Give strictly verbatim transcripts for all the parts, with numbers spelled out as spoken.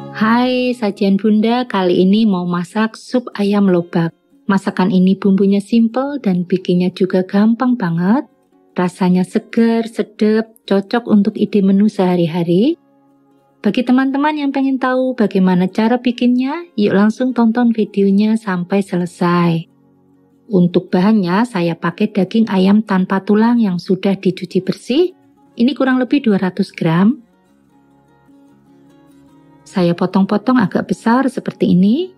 Hai, sajian Bunda kali ini mau masak sup ayam lobak. Masakan ini bumbunya simple dan bikinnya juga gampang banget. Rasanya segar, sedap, cocok untuk ide menu sehari-hari. Bagi teman-teman yang pengen tahu bagaimana cara bikinnya, yuk langsung tonton videonya sampai selesai. Untuk bahannya, saya pakai daging ayam tanpa tulang yang sudah dicuci bersih. Ini kurang lebih dua ratus gram. Saya potong-potong agak besar seperti ini.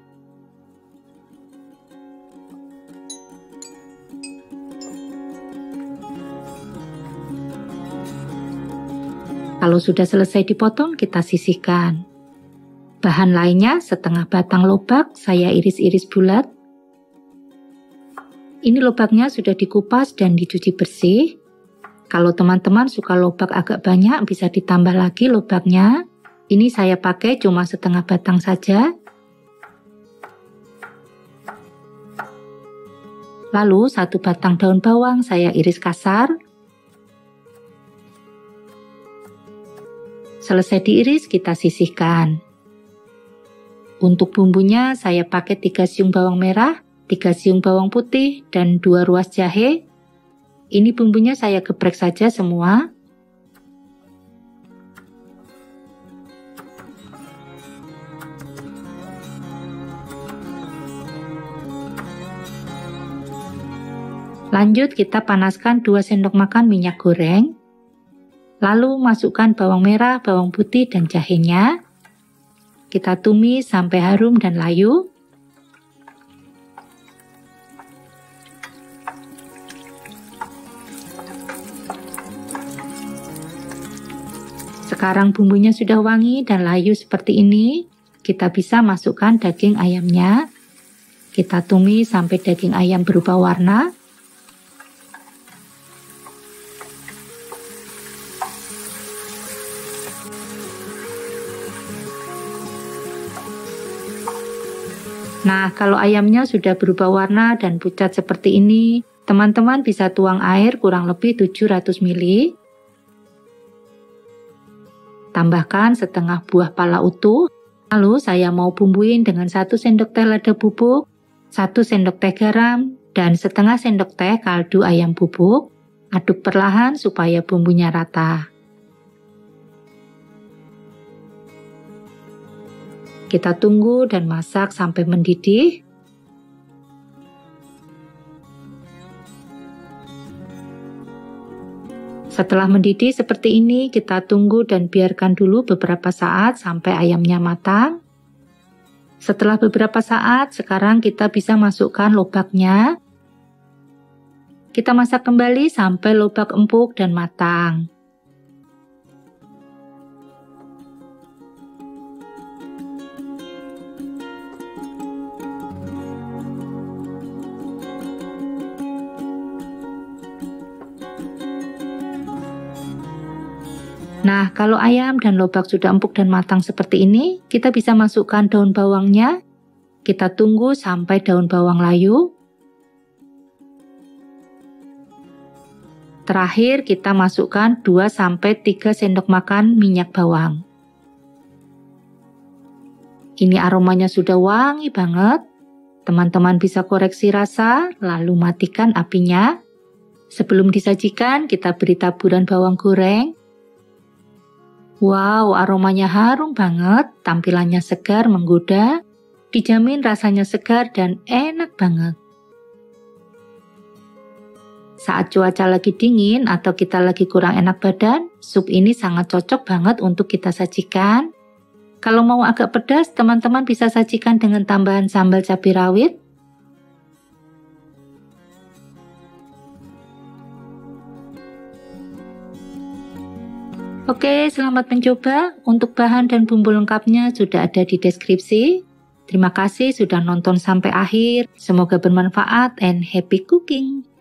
Kalau sudah selesai dipotong, kita sisihkan. Bahan lainnya, setengah batang lobak, saya iris-iris bulat. Ini lobaknya sudah dikupas dan dicuci bersih. Kalau teman-teman suka lobak agak banyak, bisa ditambah lagi lobaknya. Ini saya pakai cuma setengah batang saja. Lalu satu batang daun bawang saya iris kasar. Selesai diiris, kita sisihkan. Untuk bumbunya saya pakai tiga siung bawang merah, tiga siung bawang putih, dan dua ruas jahe. Ini bumbunya saya geprek saja semua. Lanjut kita panaskan dua sendok makan minyak goreng. Lalu masukkan bawang merah, bawang putih, dan jahenya. Kita tumis sampai harum dan layu. Sekarang bumbunya sudah wangi dan layu seperti ini. Kita bisa masukkan daging ayamnya. Kita tumis sampai daging ayam berubah warna. Nah, kalau ayamnya sudah berubah warna dan pucat seperti ini, teman-teman bisa tuang air kurang lebih tujuh ratus mililiter. Tambahkan setengah buah pala utuh. Lalu saya mau bumbuin dengan satu sendok teh lada bubuk, satu sendok teh garam, dan setengah sendok teh kaldu ayam bubuk. Aduk perlahan supaya bumbunya rata. Kita tunggu dan masak sampai mendidih. Setelah mendidih seperti ini, kita tunggu dan biarkan dulu beberapa saat sampai ayamnya matang. Setelah beberapa saat, sekarang kita bisa masukkan lobaknya. Kita masak kembali sampai lobak empuk dan matang. Nah, kalau ayam dan lobak sudah empuk dan matang seperti ini, kita bisa masukkan daun bawangnya. Kita tunggu sampai daun bawang layu. Terakhir, kita masukkan dua sampai tiga sendok makan minyak bawang. Ini aromanya sudah wangi banget. Teman-teman bisa koreksi rasa, lalu matikan apinya. Sebelum disajikan, kita beri taburan bawang goreng. Wow, aromanya harum banget, tampilannya segar menggoda, dijamin rasanya segar dan enak banget. Saat cuaca lagi dingin atau kita lagi kurang enak badan, sup ini sangat cocok banget untuk kita sajikan. Kalau mau agak pedas, teman-teman bisa sajikan dengan tambahan sambal cabai rawit. Oke, selamat mencoba. Untuk bahan dan bumbu lengkapnya sudah ada di deskripsi. Terima kasih sudah nonton sampai akhir. Semoga bermanfaat and happy cooking.